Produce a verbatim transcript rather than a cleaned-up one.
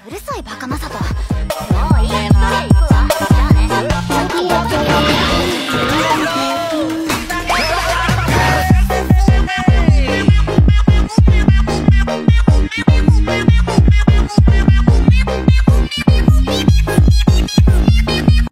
うるさいバカマサト。もういいって。